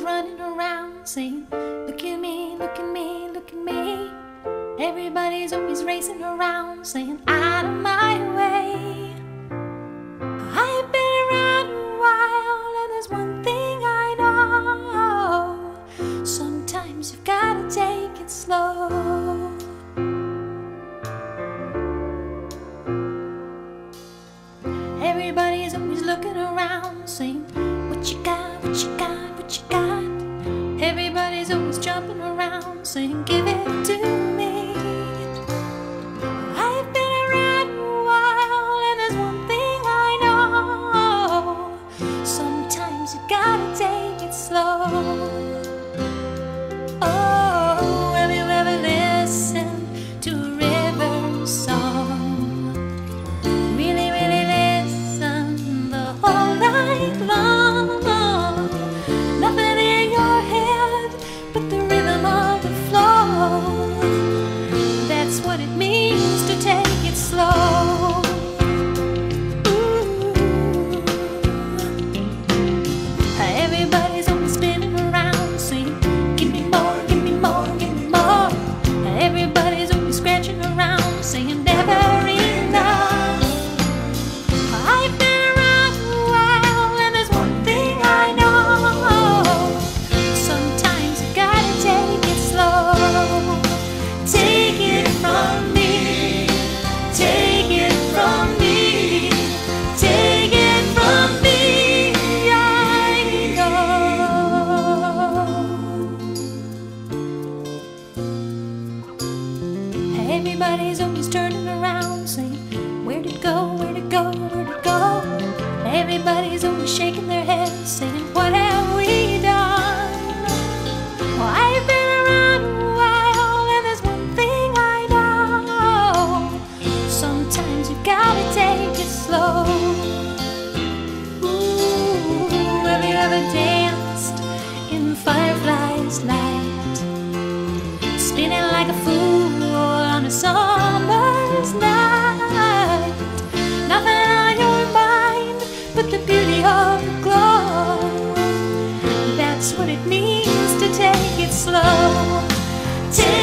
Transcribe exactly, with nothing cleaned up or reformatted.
running around saying, look at me, look at me, look at me. Everybody's always racing around saying, out of my way. I've been around a while and there's one thing I know. Sometimes you've gotta take it slow. Everybody's always looking around saying, what you got, what you got, what you got. Everybody's always jumping around saying, give it to me. I've been around a while and there's one thing I know. Sometimes you gotta take it slow. Oh, have you ever listened to a river song? Really, really listen the whole night long. Nothing in your head but the rhythm of the flow. That's what it means to take it slow. Ooh. Everybody's always spinning around saying, give me more, give me more, give me more. Everybody's always scratching around saying, never enough. I've been around a while and there's one thing I know. Sometimes you gotta take it slow. Take it from me, take it from me, take it from me, I know. Everybody's always turning around saying, where'd it go, where'd it go, where'd it go? Everybody's always shaking their heads saying, what have we done? Well, I've been around a while and there's one thing I know. Sometimes you gotta take it slow. Ooh, have you ever danced in firefly's light, spinning like a fool on a summer's night? Nothing on your mind but the beauty of the glow. That's what it means to take it slow. Take